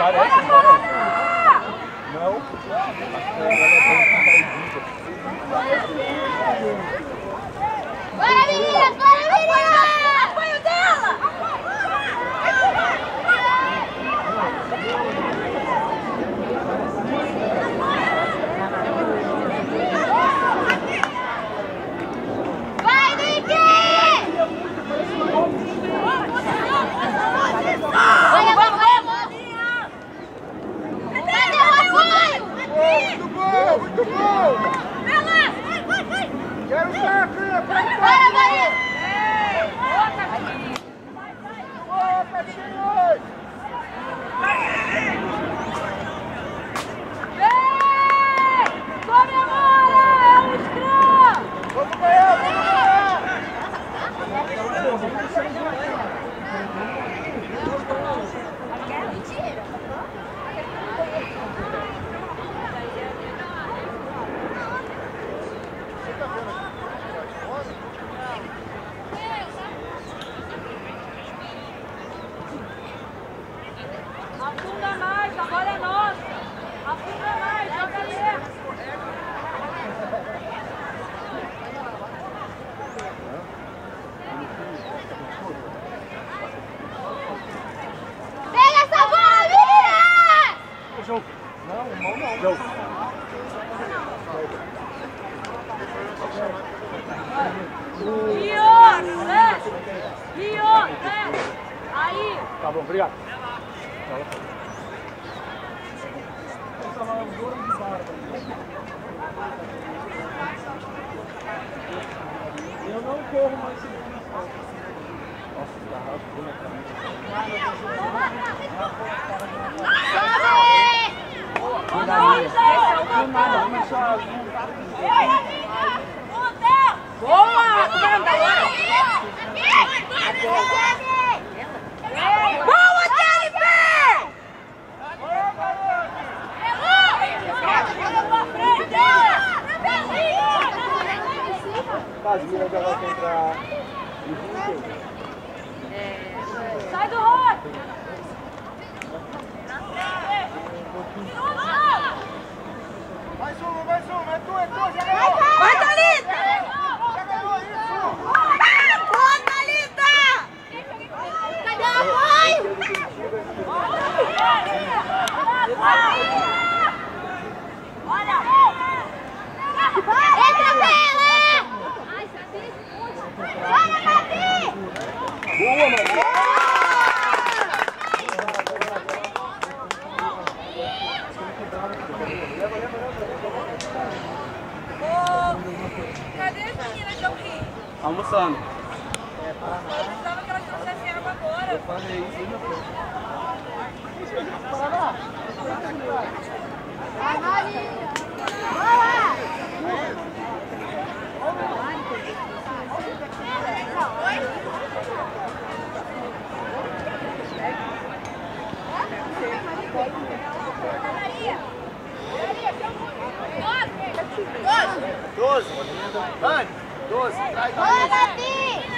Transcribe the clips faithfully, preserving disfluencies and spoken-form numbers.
Parece, não. Não. Bora, menina! Bora, menina! Apoio dela! Vai, Nick! Olha, vamos, vamos! Cadê o apoio? Muito bom, muito bom! Vai lá! Vai, vai, vai! Quero ver, filha! Bora, Maria! Boa, Catinhos! Comemora! É um scrum! Vamos ganhar, vamos ganhar! Afunda mais, a bola é nossa! Afunda mais, joga ali! Pega essa bola, menina! Jogo. Não, não, não. Jogo. Rio, desce! Rio, desce! Aí! Tá bom, obrigado. Eu não corro mais segundo. Nossa, tá rasgando pra mim. Boa! Boa, Jennifer! Casimiro agora contra... Sai do rosto! Mais uma, mais uma, é tu, é tu, já ganhou! Vai, Thalita! Já ganhou isso! Boa, Thalita! Cadê o apoio? Olha! Entra, Bela! Bora, Mavi! Boa, mano! Cadê as meninas de Rio? Almoçando. Eu precisava que elas trouxessem água agora. Eu falei isso, meu filho. Vai, Mari! Bora! Doze. Dani, doze. Traz Bora, doze. Gabi!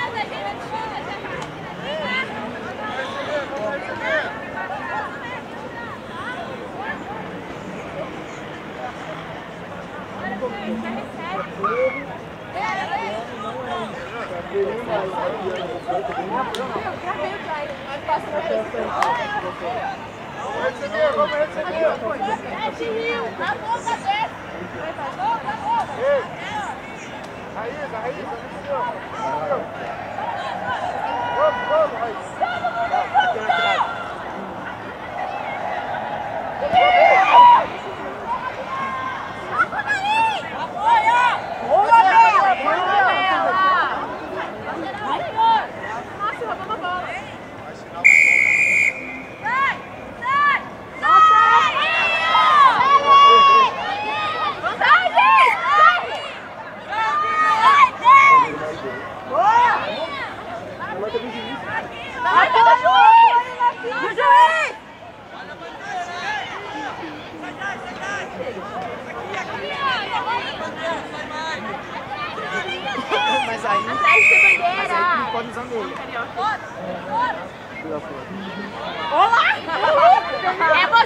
Vamos receber, vamos receber. Na ponta desse! Ei, Raíza, Raíza, vamos, vamos, Raíza. Aqui na trave. Boa, Bela! Boa, Bela! Nossa, roubou uma bola. Sai! Sai! Sai! Sai, gente! Sai! Boa! Vai pelo juiz! Do juiz! Mas aí... Atrás de bandeira! Não pode usar nele. Olá! É você!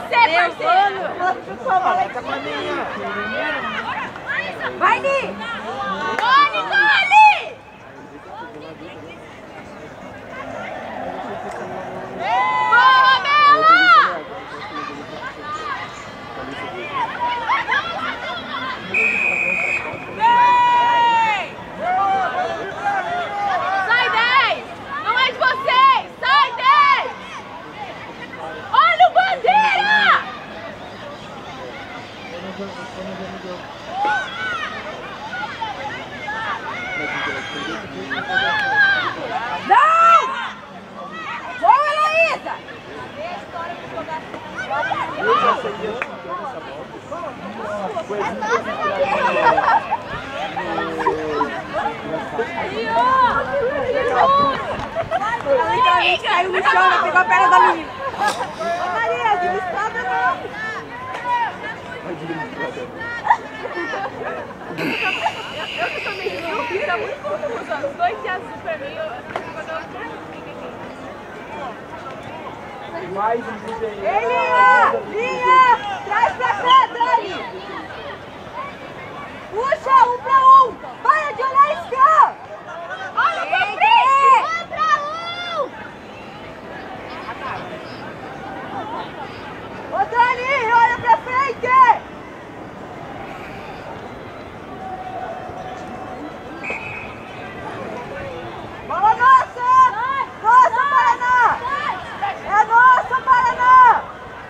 parceiro! Vai, tá com a minha. Vai, Ni! Gole, gole! Boa, Bela! Sai dez! Não é de vocês! Sai dez! Olha o bandeira! Não! Boa, Heloísa! Eu já sei essa A caiu no chão, ela pegou a perna da menina. Ô Maria, administrada não. Eu que sou menina, eu fiz muito confusão. Os dois de azul pra mim, eu mais um desenho. Linha! Linha! Traz pra cá, Dani! Puxa, um pra um! Para de olhar esse cara! Olha pra frente! Um pra um! Ô Dani, olha pra frente! Bola nossa! Nossa, Paraná! É nossa, Paraná!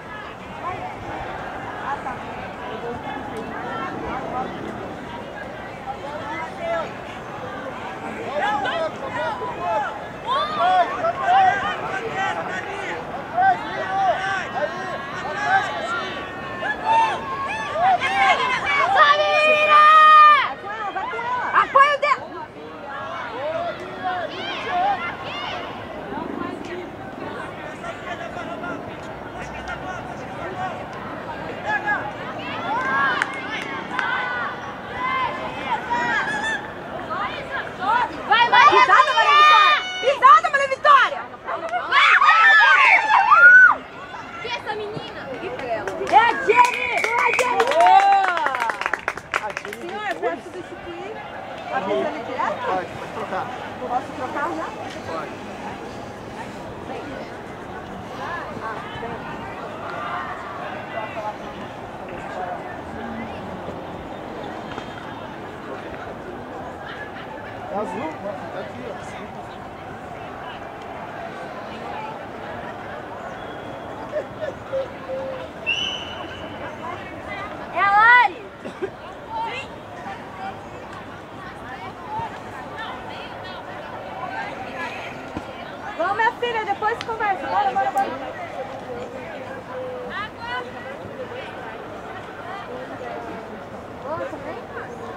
Apoia o dedo! Vai, vai, pisada, Maria Vitória! Pisada, Maria Vitória! Que é essa menina? É a Jenny! É a Jenny! Boa! Senhor, para substituir a pisada direto? Pode, pode trocar. Posso trocar já? Pode. É azul, tá aqui, ó. É a Lari! Vamos, minha filha, depois conversa. Bora, bora, bora. Nossa, vem.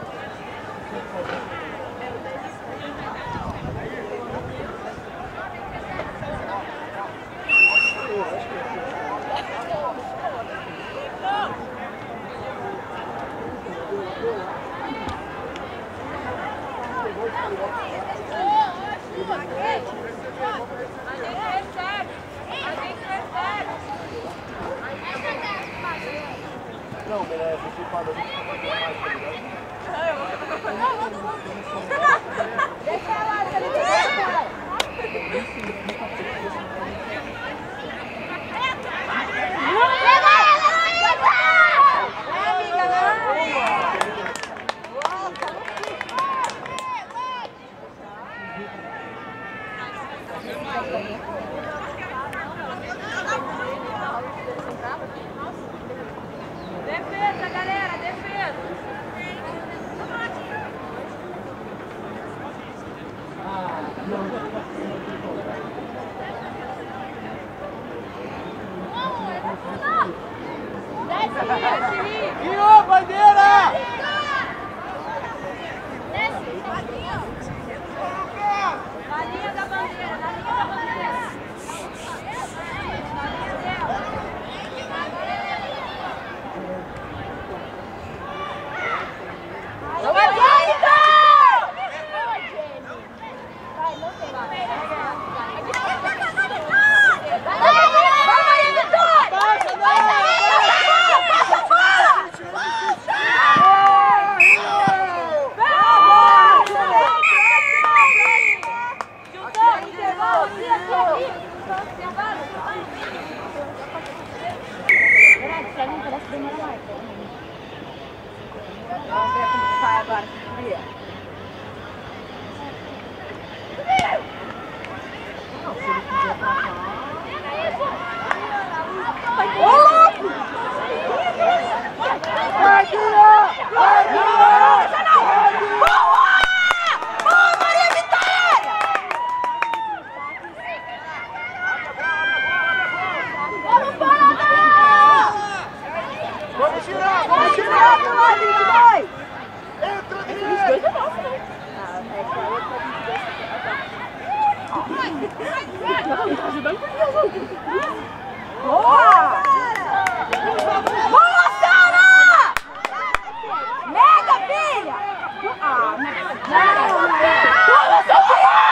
Não, beleza, você parou de mais, tá ligado? Deixa ela, deixa ela. Defesa, galera, defesa. Vamos ver como sai agora. Não, se ele quiser passar. Ô, louco! Vai, Guia! Vai, Guia! Boa! Boa, Maria Vitória! Vamos, Paraná! Vamos tirar, vamos Entra, tirar! vinte e dois! Entra, vinte e dois Guia! é nosso, né? Ah, é quarenta para vinte e dois. Não, tá ajudando por Deus. Boa! Boa, Sara! Mega, filha! Ah, não! Boa, Sofia!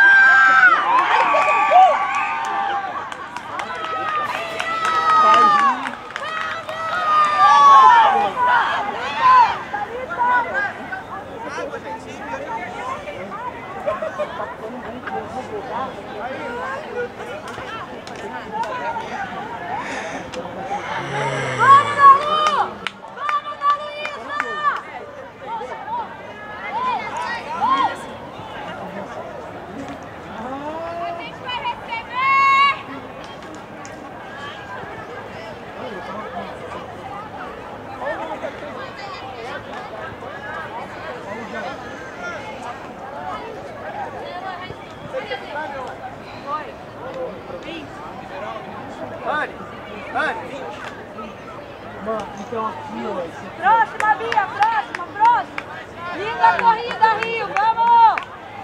Vamos, Nalu! Vamos, Naluísa! A gente vai receber! Dani, Dani! Mano, então aqui, ó. esse- Próxima, Bia, próxima, próxima! Linda corrida, Rio, vamos!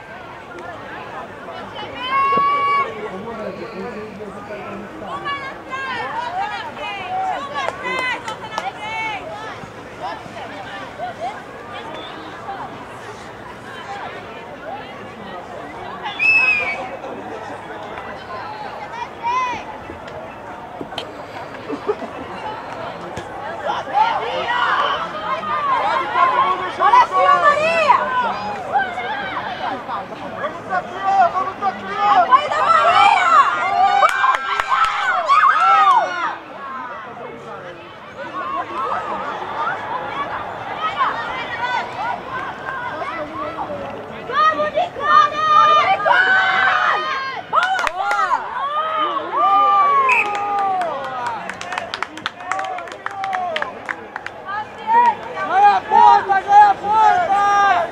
Olha a sua, Maria! Vamos aqui, ó! Vamos aqui, ó! Apoio da Maria! Vamos, Nicole! Vamos, Nicole! Boa! Ganha a porta, ganha a porta!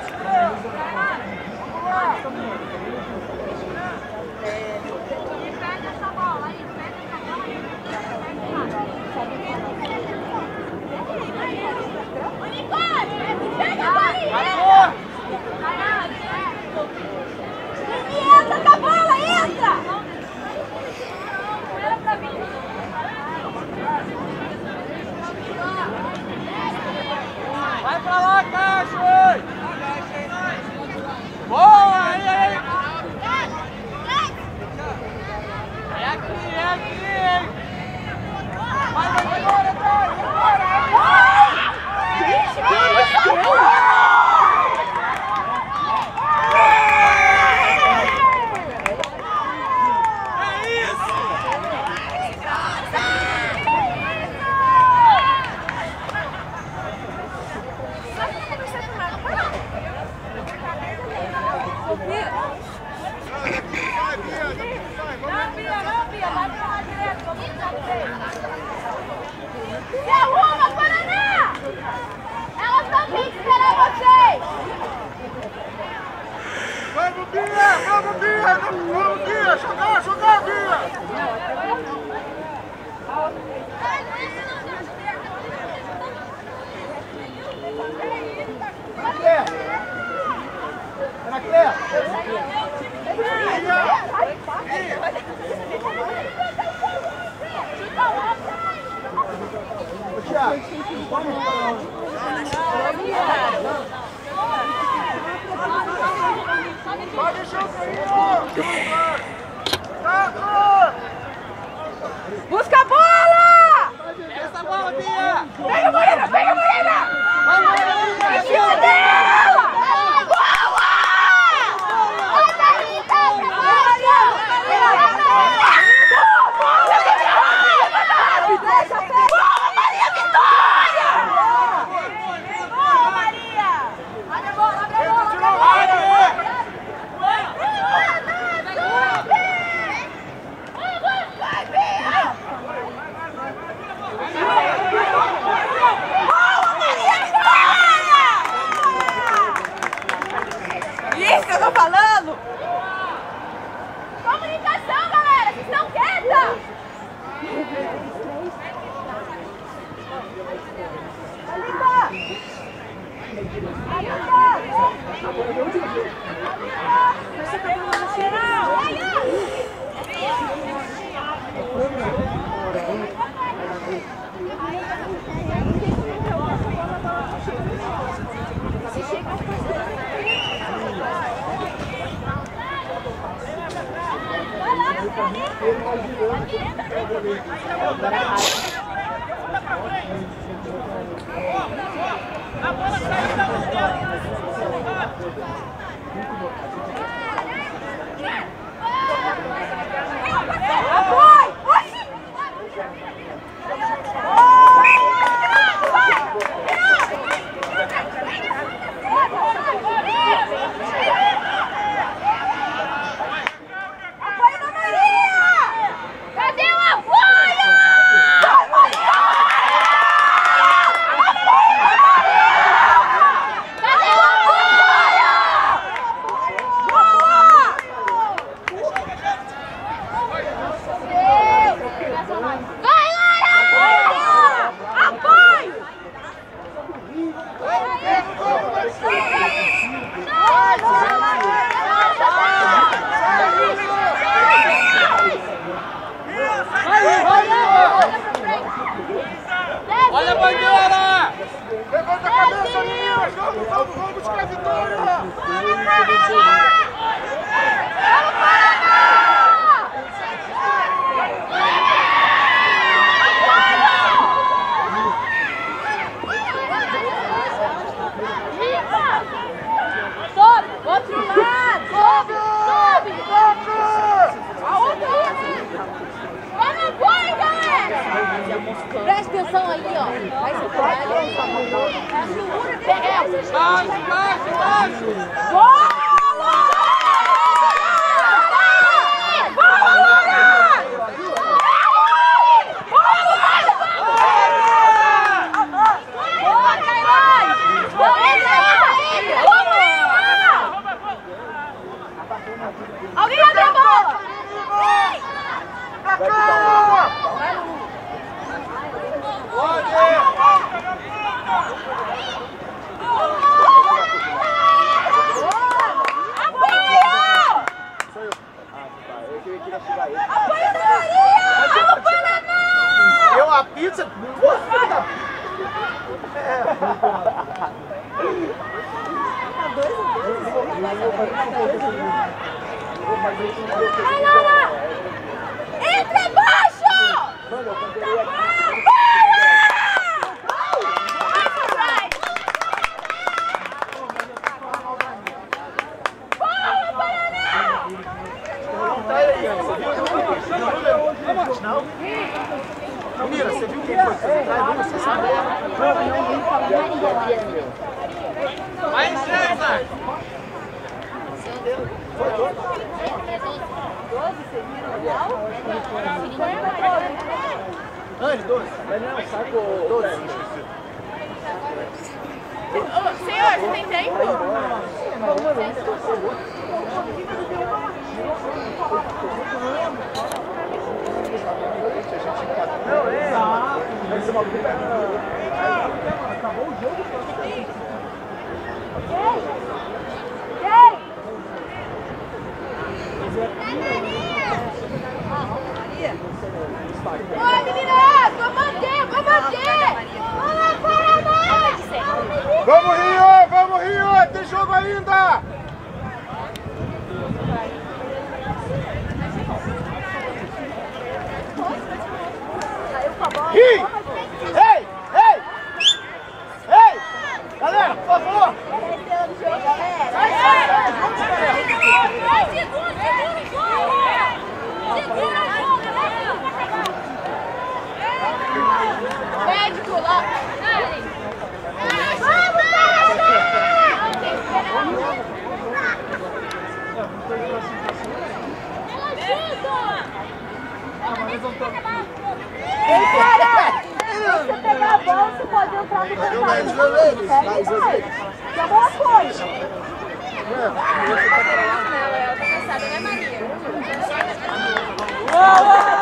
Pega essa bola aí, pega essa bola. Ô, Nicole! Pega a bolinha! Entra com a bola, entra! Entra, Bia! Vai pra lá, Cacho! Boa! Aí, aí! É aqui, é aqui, hein? Vai, vai, vai, embora, vai, embora! Gente, que isso? Não, Bia, não, Bia, vai pra lá direto, vamos ficar direito. Se arruma, Paraná! Elas estão vindo esperar vocês! Vamos, Bia! Vamos, Bia! Vamos, Bia! Jogar, jogar, Bia! Anacleia! Anacleia! Ô, Thiago, vamos pode deixar o senhor! Taco! Busca a bola! Pega essa bola, Bia! Pega a Morena, pega a Morena! Vamos, Morena! Em cima dela! Boa! Vai, Maria! Boa, Maria! Boa, Maria Vitória! Olha a bandeira! Levanta a cabeça, Linhas! Vamos, vamos, vamos buscar a vitória! Vamos, Paraná! Vamos, Paraná! Sobe! Outro lado! Sobe! Sobe! Sobe! A outra! Vamos, apoio, galera! Presta atenção aí, ó. Vai se trabalhar. Segura, pega. Baixo, baixo, baixo! Boa! Alguém abre a bola! Pra cá! Apoio da Maria! Vamos, Paraná! Eu a pizza? Vai, Laura! Entra embaixo! Mira, você viu quem foi? Você sabe? Vai, César! Antes, doze. Mas não, saco doze. Senhor, você tem tempo? Não, é. Vai ser uma luta. Acabou o jogo. Oi, meninas! Vou manter, vou manter! Vamos, Paraná! Vamos, Rio! Vamos, Rio! Tem jogo ainda! Rio! Ei! Ei! Ei! Galera, por favor! Segura, segura o jogo! Segura o jogo, médico lá! Vamos, Ei, cara! Se você pegar a bola, você pode entrar no campo. Chamou a coisa. Não, ela tá cansada, né, Maria?